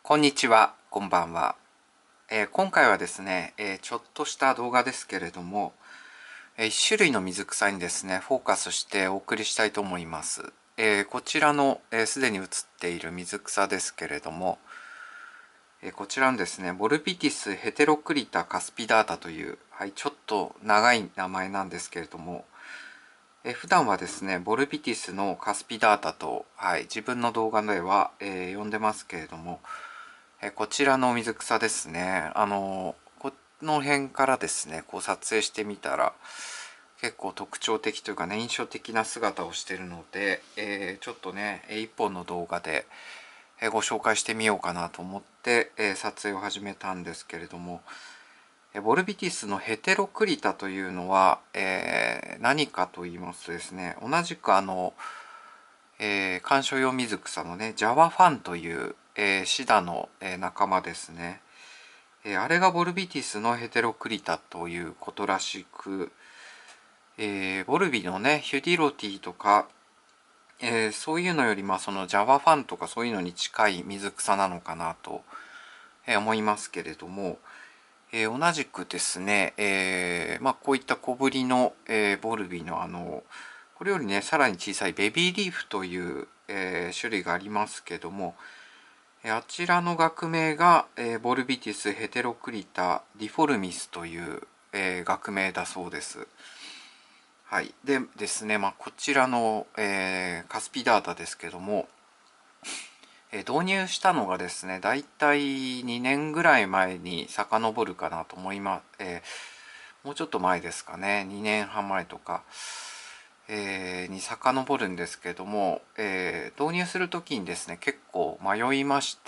こんにちは、こんばんは。今回はですね、ちょっとした動画ですけれども、1種類の水草にですね、フォーカスしてお送りしたいと思います。こちらのすでに映っている水草ですけれども、こちらのですね、ボルビティスヘテロクリタカスピダータという、はい、ちょっと長い名前なんですけれども、普段はですね、ボルビティスのカスピダータと、はい、自分の動画では、呼んでますけれども、こちらの水草ですね。この辺からですね、こう撮影してみたら、結構特徴的というかね、印象的な姿をしているので、ちょっとね、一本の動画でご紹介してみようかなと思って、撮影を始めたんですけれども、ボルビティスのヘテロクリタというのは、何かと言いますとですね、同じく観賞用水草のね、ジャワファンという、シダの、仲間ですね。あれがボルビティスのヘテロクリタということらしく、ボルビのね、ヒュディロティとか、そういうのよりそのジャワファンとかそういうのに近い水草なのかなと、思いますけれども、同じくですね、こういった小ぶりの、ボルビのこれよりねさらに小さいベビーリーフという、種類がありますけども、あちらの学名が、ボルビティスヘテロクリタディフォルミスという、学名だそうです。はい、でですね、こちらの、カスピダータですけども、導入したのがですね、だいたい2年ぐらい前に遡るかなと思います。もうちょっと前ですかね、2年半前とか、に遡るんですけども、導入する時にですね、結構迷いまして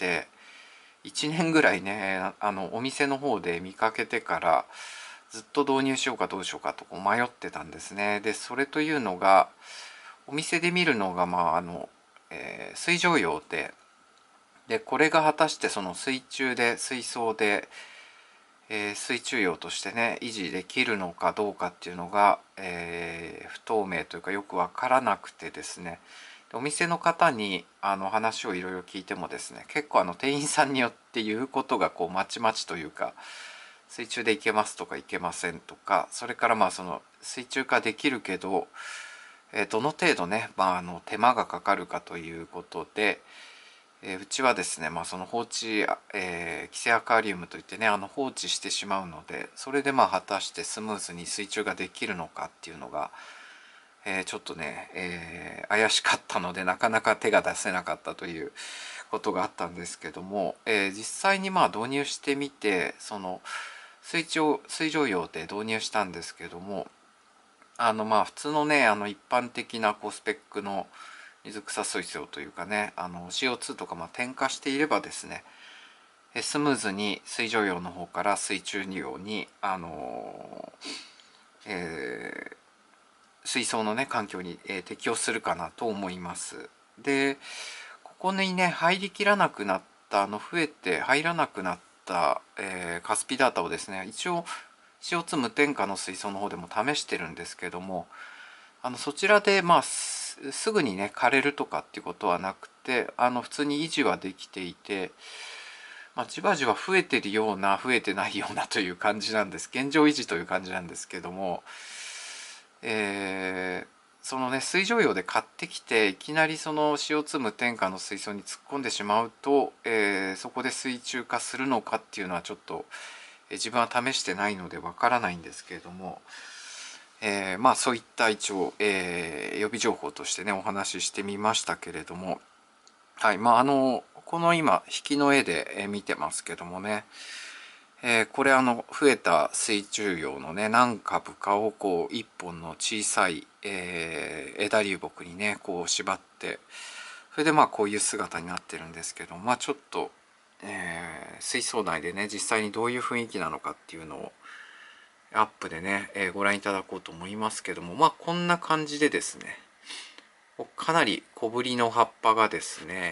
、1年ぐらいね、お店の方で見かけてからずっと導入しようかどうしようかと迷ってたんですね。で、それというのが、お店で見るのが、水上用で、これが果たしてその水中で、水槽で、水中用としてね、維持できるのかどうかっていうのが、不透明というかよくわからなくてですね、お店の方に話をいろいろ聞いてもですね、結構店員さんによって言うことがこうまちまちというか、水中で行けますとか行けませんとか、それからその水中化できるけど、どの程度ね、手間がかかるかということで、うちはですね、その放置、規制アクアリウムといってね、放置してしまうので、それで果たしてスムーズに水中ができるのかっていうのが、ちょっとね、怪しかったのでなかなか手が出せなかったということがあったんですけども、実際に導入してみて、その水上用で導入したんですけども、普通のね、一般的なスペックの水草水槽というかね、CO2 とか添加していればですね、スムーズに水上用の方から水中用に水槽のね環境に、適応するかなと思います。で、ここにね入りきらなくなった増えて入らなくなった、カスピダータをですね、一応 CO2 無添加の水槽の方でも試してるんですけども、そちらですぐにね枯れるとかっていうことはなくて、普通に維持はできていて、じわじわ増えてるような増えてないようなという感じなんです。現状維持という感じなんですけども、そのね水上用で買ってきていきなりその CO2 無添加の水槽に突っ込んでしまうと、そこで水中化するのかっていうのはちょっと、自分は試してないのでわからないんですけれども、そういった一応、予備情報としてねお話ししてみましたけれども、はい、この今引きの絵で見てますけどもね、これ増えた水中葉のね何株かをこう一本の小さい、枝流木にねこう縛って、それでこういう姿になってるんですけど、ちょっと、水槽内でね実際にどういう雰囲気なのかっていうのをアップでね、ご覧いただこうと思いますけども、こんな感じでですね、かなり小ぶりの葉っぱがですね、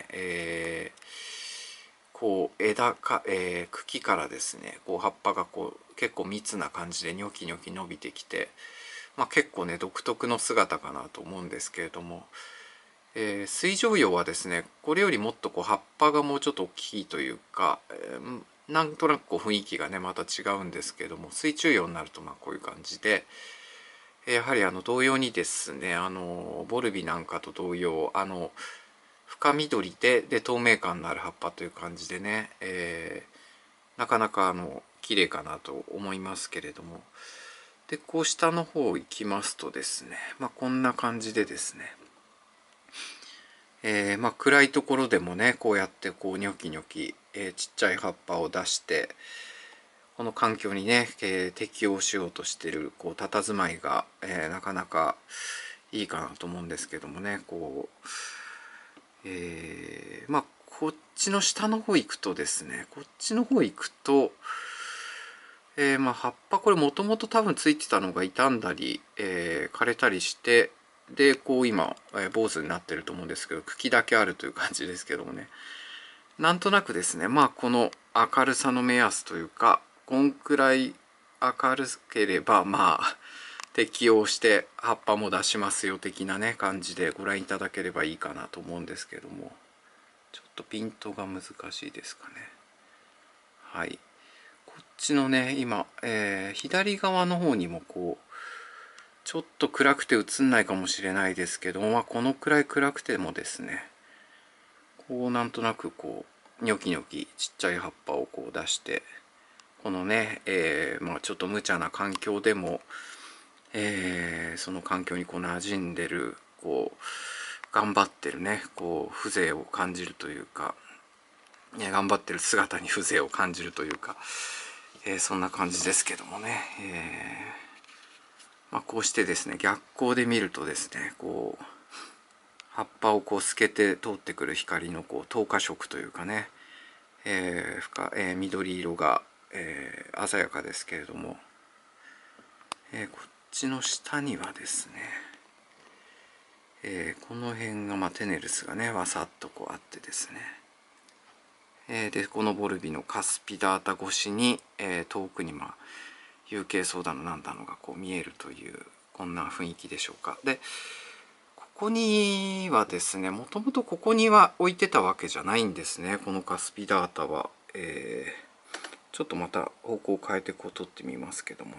こう茎からですねこう葉っぱがこう結構密な感じでニョキニョキ伸びてきて、結構ね独特の姿かなと思うんですけれども、 水上葉はですね、これよりもっとこう葉っぱがもうちょっと大きいというか、なんとなくこう雰囲気がねまた違うんですけども、水中葉になるとまあこういう感じで、やはり同様にですね、ボルビなんかと同様、深緑で透明感のある葉っぱという感じでね、なかなか綺麗かなと思いますけれども、でこう下の方行きますとですね、まあこんな感じでですね、まあ暗いところでもねこうやってこうニョキニョキ、ちっちゃい葉っぱを出してこの環境にね、適応しようとしてるこう佇まいが、なかなかいいかなと思うんですけどもね、こう、まあこっちの下の方行くとですね、こっちの方行くと、まあ葉っぱこれもともと多分ついてたのが傷んだり、枯れたりしてでこう今、坊主になってると思うんですけど、茎だけあるという感じですけどもね、なんとなくですね、まあこの明るさの目安というか、こんくらい明るければまあ適応して葉っぱも出しますよ的なね感じでご覧いただければいいかなと思うんですけども、ちょっとピントが難しいですかね。はい、こっちのね今、左側の方にもこうちょっと暗くて映んないかもしれないですけど、まあこのくらい暗くてもですね、こうなんとなくこうニョキニョキちっちゃい葉っぱをこう出して、このね、まあちょっと無茶な環境でも、その環境にこう馴染んでるこう頑張ってるねこう風情を感じるというか、頑張ってる姿に風情を感じるというか、そんな感じですけどもね、まあ、こうしてですね逆光で見るとですね、こう葉っぱをこう透けて通ってくる光のこう透過色というかね、緑色が、鮮やかですけれども、こっちの下にはですね、この辺が、まあ、テネルスがねわさっとこうあってですね、でこのボルビのカスピダータ越しに、遠くにまあ有形ソーダのなんだのがこう見えるという、こんな雰囲気でしょうか。でここにはですね、もともとここには置いてたわけじゃないんですね、このカスピダータは。ちょっとまた方向を変えてこう撮ってみますけどもね、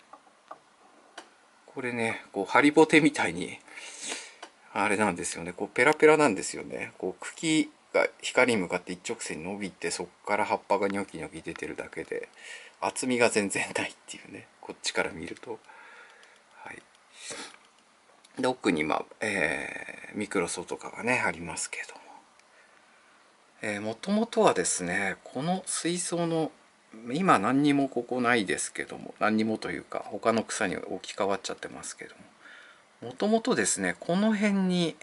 これねこうハリボテみたいにあれなんですよね、こうペラペラなんですよね。こう茎が光に向かって一直線に伸びて、そこから葉っぱがニョキニョキ出てるだけで厚みが全然ないっていうね、こっちから見ると。はい、で奥にミクロソとかがねありますけども、もともとはですねこの水槽の今何にもここないですけども、何にもというか他の草に置き換わっちゃってますけども、もともとですねこの辺に、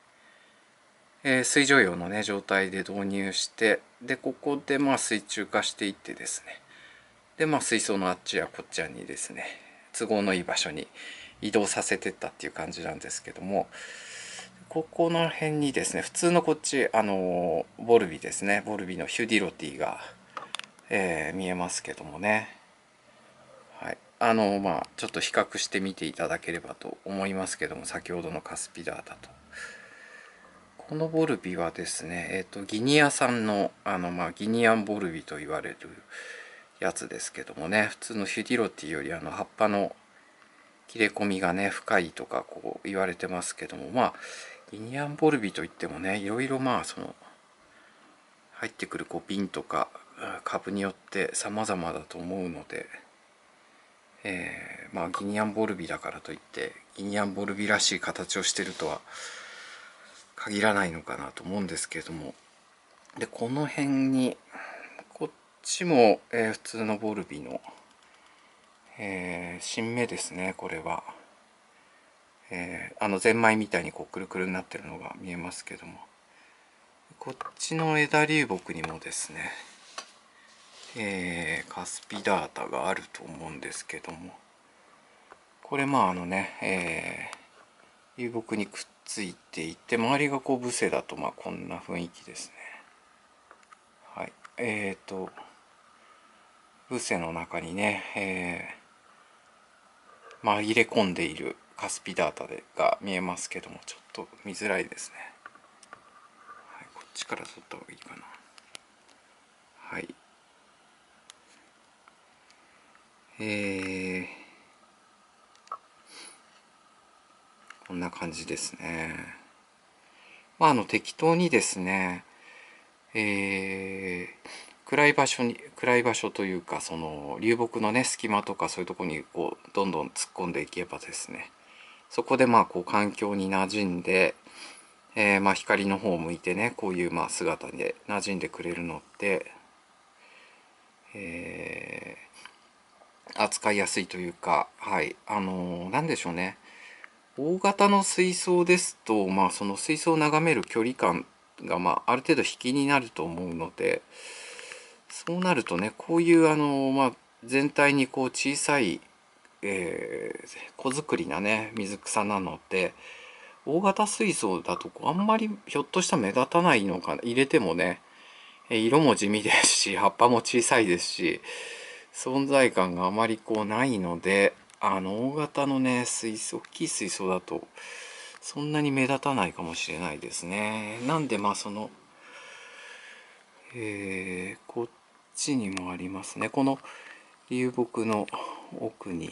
水上用のね状態で導入して、でここでまあ水中化していってですね、でまあ水槽のあっちやこっちやにですね都合のいい場所に移動させてったっていう感じなんですけども、ここの辺にですね普通のこっちボルビですね、ボルビのヒュディロティが、見えますけどもね、はい、まあちょっと比較してみていただければと思いますけども、先ほどのカスピダータとこのボルビはですね、ギニア産のまあ、ギニアンボルビと言われるやつですけどもね、普通のヒュディロティより葉っぱの切れ込みがね深いとかこう言われてますけども、まあギニアンボルビといってもねいろいろまあその入ってくるこう瓶とか株によって様々だと思うので、まあギニアンボルビだからといってギニアンボルビらしい形をしてるとは限らないのかなと思うんですけれども、でこの辺にこっちも、普通のボルビの、新芽ですね。これは、ゼンマイみたいにこうくるくるになってるのが見えますけども、こっちの枝流木にもですね、カスピダータがあると思うんですけども、これまあ流木にくっついていて、周りがこうブセだとまあこんな雰囲気ですね。はい、ブセの中にね、まあ入れ込んでいるカスピダータが見えますけども、ちょっと見づらいですね。 ちから撮った方がいいかな。はい。こんな感じですね。まあ適当にですね、暗い場所というか、その流木のね隙間とかそういうところにこうどんどん突っ込んでいけばですね、そこでまあこう環境に馴染んで、まあ光の方を向いてね、こういうまあ姿で馴染んでくれるのって、扱いやすいというか、はい、なんでしょうね。大型の水槽ですと、まあその水槽を眺める距離感がまあある程度引きになると思うので、そうなるとね、こういうまあ全体にこう小さい、小作りなね水草なので、大型水槽だとこうあんまりひょっとしたら目立たないのかな。入れてもね、色も地味ですし、葉っぱも小さいですし、存在感があまりこうないので、大型のね大きい水槽だとそんなに目立たないかもしれないですね。なんでまあその、こっちにもありますね。この流木の奥に、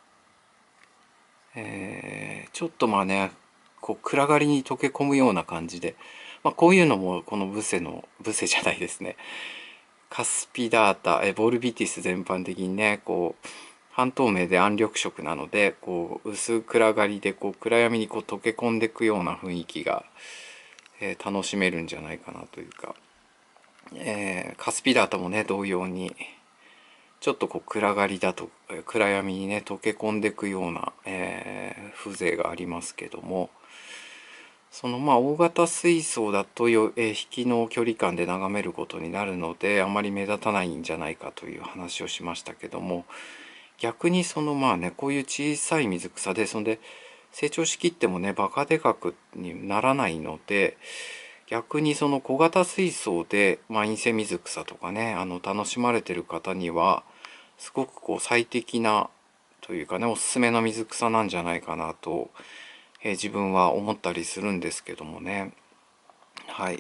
ちょっとまあね、こう暗がりに溶け込むような感じで、まあ、こういうのもこのブセじゃないですね。カスピダータ、ボルビティス全般的にね、こう半透明で暗緑色なので、こう薄暗がりでこう暗闇にこう溶け込んでいくような雰囲気が、楽しめるんじゃないかなというか、カスピダータもね同様にちょっとこう暗がりだと暗闇にね溶け込んでいくような、風情がありますけども、そのまあ大型水槽だと引きの距離感で眺めることになるのであまり目立たないんじゃないかという話をしましたけども、逆にそのまあねこういう小さい水草で、そんで成長しきってもねバカでかくにならないので、逆にその小型水槽で、まあ、陰性水草とかね楽しまれてる方にはすごくこう最適なというかねおすすめの水草なんじゃないかなと、自分は思ったりするんですけどもね。はい、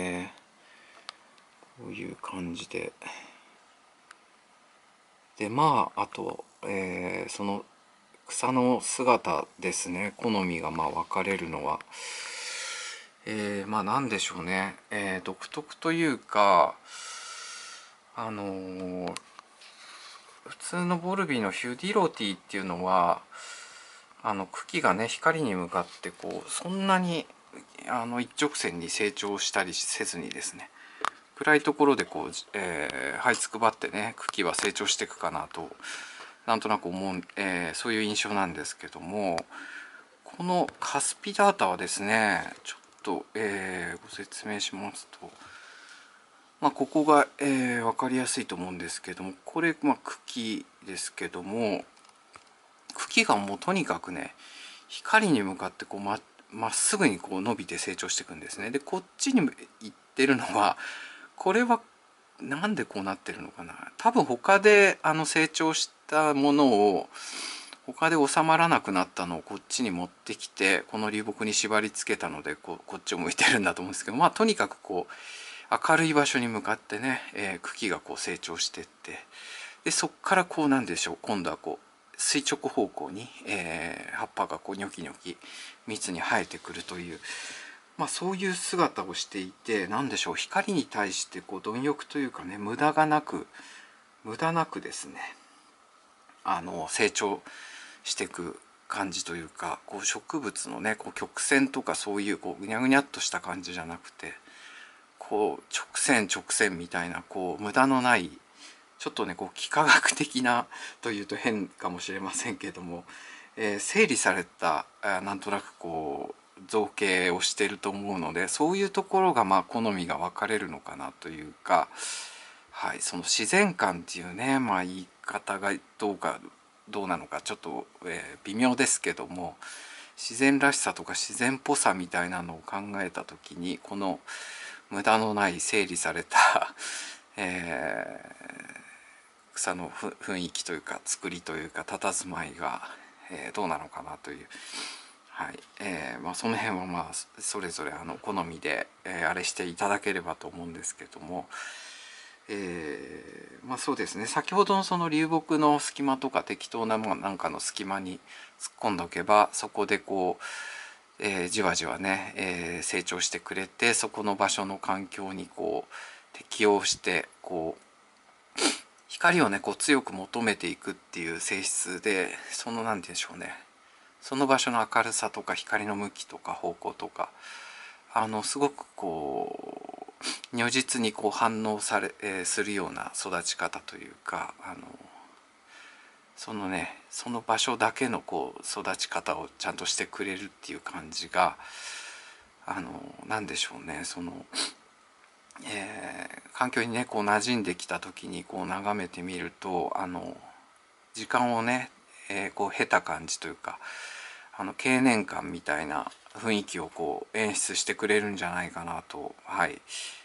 こういう感じで。でまああと、その草の姿ですね、好みがまあ分かれるのは、まあ何でしょうね、独特というか、あのー普通のボルビーのヒュディロティっていうのは茎がね光に向かってこうそんなに一直線に成長したりせずにですね、暗いところでこう、這いつくばってね茎は成長していくかなとなんとなく思う、そういう印象なんですけども、このカスピダータはですねちょっと、ご説明しますと、まあ、ここが、分かりやすいと思うんですけども、これ、まあ、茎ですけども、茎がもうとにかくね光に向かってこうまっすぐにこう伸びて成長していくんですね。でこっちに行ってるのは、これはなんでこうなってるのかな。多分他で成長したものを他で収まらなくなったのをこっちに持ってきてこの流木に縛り付けたのでこっちを向いてるんだと思うんですけど、まあとにかくこう明るい場所に向かってね、茎がこう成長していって、でそっからこうなんでしょう、今度はこう垂直方向に、葉っぱがこうニョキニョキ密に生えてくるという、まあ、そういう姿をしていて、何でしょう、光に対してこう貪欲というかね、無駄なくですね成長していく感じというか、こう植物のねこう曲線とかそういうこうぐにゃぐにゃっとした感じじゃなくて、こう直線みたいなこう無駄のないちょっとねこう幾何学的なというと変かもしれませんけれども、整理されたなんとなくこう造形をしていると思うので、そういうところがまあ好みが分かれるのかなというか、はい、その自然観っていうね、まあ、言い方がどうなのかちょっと、微妙ですけども、自然らしさとか自然っぽさみたいなのを考えた時に、この無駄のない整理された、草の雰囲気というか作りというか佇まいが、どうなのかなというはい、その辺はそれぞれ好みで、あれしていただければと思うんですけども、そうですね、先ほどのその流木の隙間とか適当ななんかの隙間に突っ込んでおけば、そこでこう、じわじわね、成長してくれて、そこの場所の環境にこう適応してこう光をねこう強く求めていくっていう性質で、その何て言うんでしょうね、その場所の明るさとか光の向きとか方向とかすごくこう如実にこう反応するような育ち方というか、そのねその場所だけのこう育ち方をちゃんとしてくれるっていう感じがなんでしょうね、その、環境にねこう馴染んできた時にこう眺めてみると時間をね、こう経た感じというか経年感みたいな雰囲気をこう演出してくれるんじゃないかなと、はい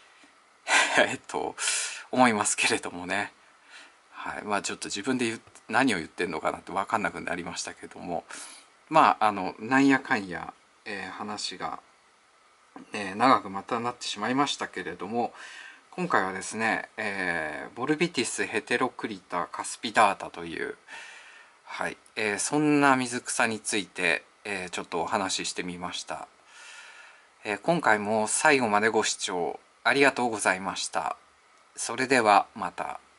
思いますけれどもね。はい、ちょっと自分で何を言ってんのかなって分かんなくなりましたけども、なんやかんや、話が、長くまたなってしまいましたけれども、今回はですね、ボルビティスヘテロクリタカスピダータという、はい、そんな水草について、ちょっとお話ししてみました。今回も最後までご視聴ありがとうございました。それではまた。